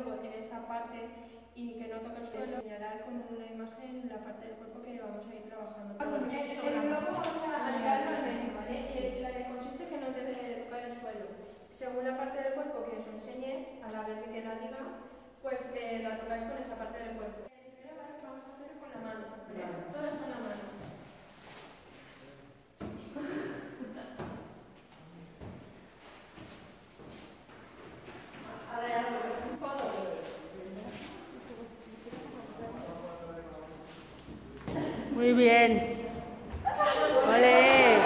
polvo en esa parte y que no toque el suelo. Señalar con una imagen la parte del cuerpo que vamos a ir trabajando. Luego vamos a ayudar al médico, ¿vale? La que consiste que no debe de tocar el suelo. Según la parte del cuerpo que os enseñe, a la vez de que la diga, pues la tocáis con esa parte del cuerpo. Primero vamos a hacerlo con la mano, ¿vale? Todas con la mano. Muy bien. ¡Ole!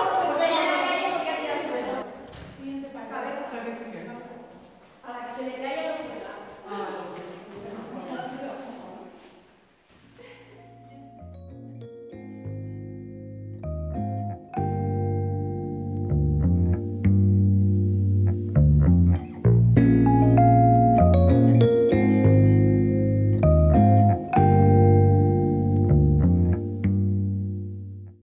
A la que se le caiga